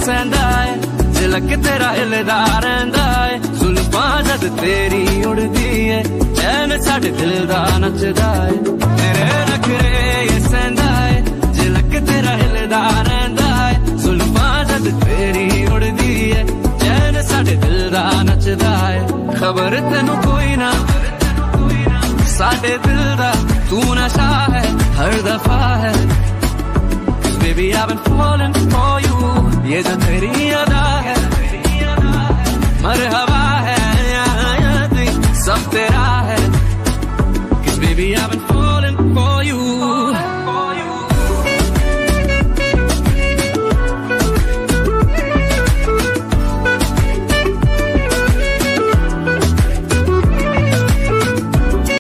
सहंदा है, झलक तेरा हिलदा रहिंदा है, जुल्फां जद तेरी उड़दी है, चैन साडे दिल दा नचदा है। तेरे नखरे ये सहंदा है, झलक तेरा हिलदा रहिंदा है, जुल्फां जद तेरी उड़दी है, चैन साडे दिल दा नचदा है। खबर तेनू कोई ना साडे दिल दा तू नशा है हर दफा है। Baby I've been falling for you, ये जो तेरी अदा है मरहबा है, सब तेरा है। 'Cause baby I've been falling for you।